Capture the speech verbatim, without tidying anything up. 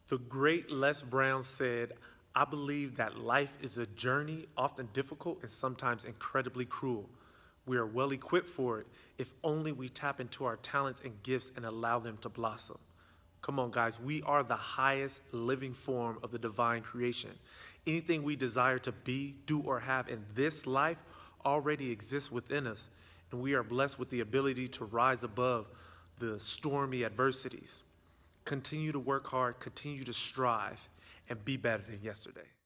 The great Les Brown said, "I believe that life is a journey, often difficult and sometimes incredibly cruel. We are well equipped for it if only we tap into our talents and gifts and allow them to blossom." Come on, guys, we are the highest living form of the divine creation. Anything we desire to be, do, or have in this life already exists within us, and we are blessed with the ability to rise above the stormy adversities. Continue to work hard, continue to strive, and be better than yesterday.